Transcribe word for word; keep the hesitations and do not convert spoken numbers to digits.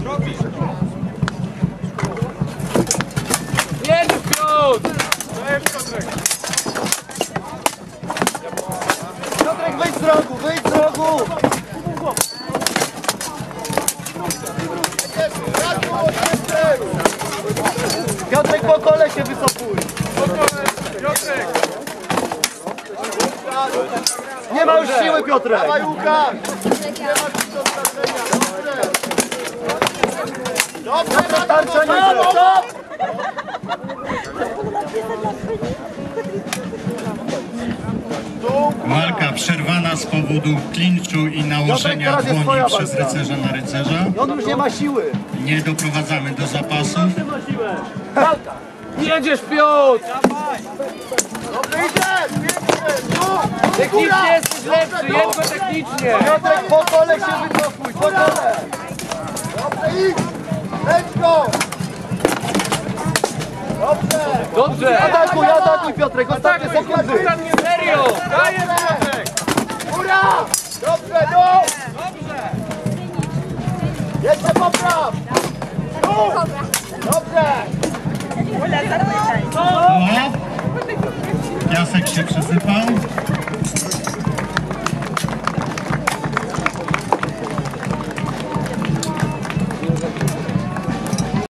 Jedziesz, Piotr! Piotrek, wyjdź z rogu, wyjdź z rogu! Piotrek, po kole się wycofuj! Piotrek! Nie ma już siły, Piotrek! Dawaj, Łukasz! Dobrze, tarcza nie ma! Walka przerwana z powodu klinczu i nałożenia Piotrek, teraz jest dłoni twoja przez walka. rycerza na rycerza. On już nie ma siły! Nie doprowadzamy do zapasów. Jedziesz, Piotr! Dobrze idziesz! Pięknie! Tu! Technicznie jesteś lepszy, jedź go technicznie! Piotrek, po kole się wycofuj, po kole! Dobrze idź! Leć go! Dobrze! Dobrze! Atakuj, atakuj, Piotrek, ostatnie sekundy! Ostatnie serio! Dajesz, Piotrek! Góra! Dobrze, no! Jeszcze popraw! Tu! Dobrze! O! Piasek się przesypał.